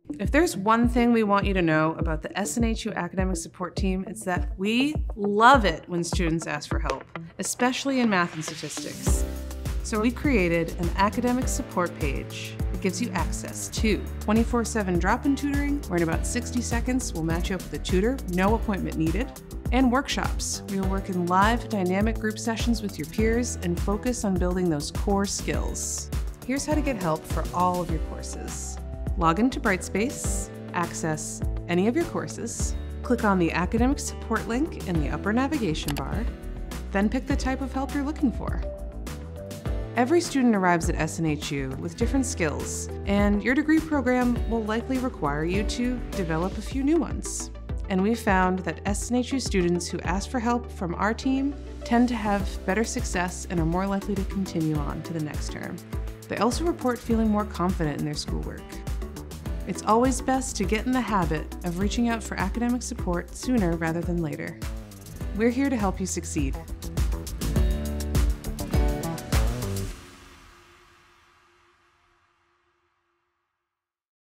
If there's one thing we want you to know about the SNHU academic support team, it's that we love it when students ask for help, especially in math and statistics. So we created an academic support page that gives you access to 24/7 drop-in tutoring, where in about 60 seconds we'll match you up with a tutor, no appointment needed, and workshops. We will work in live, dynamic group sessions with your peers and focus on building those core skills. Here's how to get help for all of your courses. Log into Brightspace, access any of your courses, click on the academic support link in the upper navigation bar, then pick the type of help you're looking for. Every student arrives at SNHU with different skills, and your degree program will likely require you to develop a few new ones. And we've found that SNHU students who ask for help from our team tend to have better success and are more likely to continue on to the next term. They also report feeling more confident in their schoolwork. It's always best to get in the habit of reaching out for academic support sooner rather than later. We're here to help you succeed.